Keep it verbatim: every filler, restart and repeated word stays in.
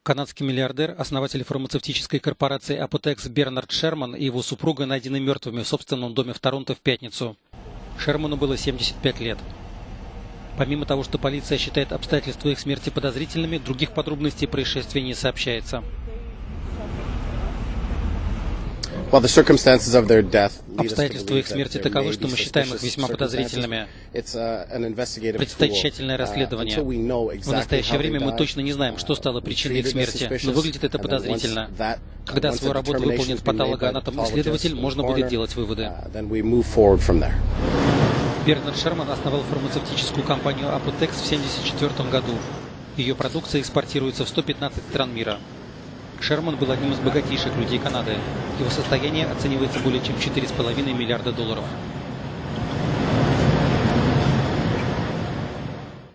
Канадский миллиардер, основатель фармацевтической корпорации Apotex Бернард Шерман и его супруга найдены мертвыми в собственном доме в Торонто в пятницу. Шерману было семьдесят пять лет. Помимо того, что полиция считает обстоятельства их смерти подозрительными, других подробностей происшествия не сообщается. Обстоятельства их смерти таковы, что мы считаем их весьма подозрительными. Предстоит тщательное расследование. В настоящее время мы точно не знаем, что стало причиной их смерти, но выглядит это подозрительно. Когда свою работу выполнит патологоанатом-исследователь, можно будет делать выводы. Бернард Шерман основал фармацевтическую компанию Apotex в тысяча девятьсот семьдесят четвёртом году. Ее продукция экспортируется в сто пятнадцать стран мира. Шерман был одним из богатейших людей Канады. Его состояние оценивается более чем в четыре с половиной миллиарда долларов.